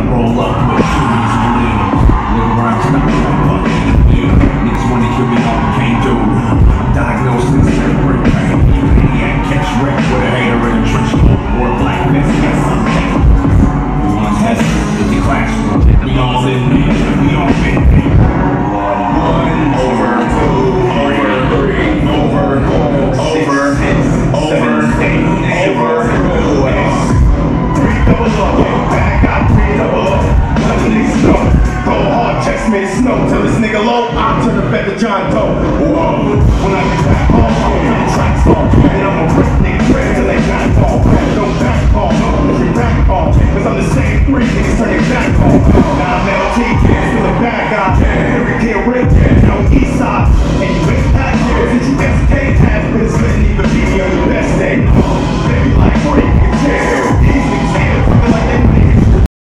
roll up with shooters and lean. Live around stuck in that bucket. Niggas wanna kill me off, can't do. I'm diagnosed with cerebral pain. You maniac catch wreck with a hater in a trench coat or a black vest. Got something. We want test with the classroom. We all in there. We all been there. 1, over, 2, over, 3, over, 4, over, 6, over, 8, over, 3 double up. Back out, 3 double up. Let the niggas know. Go hard, checks made snow. Tell this nigga low, I'll turn the bet to John Doe. Whoa. When I get back home, I'm gonna track star.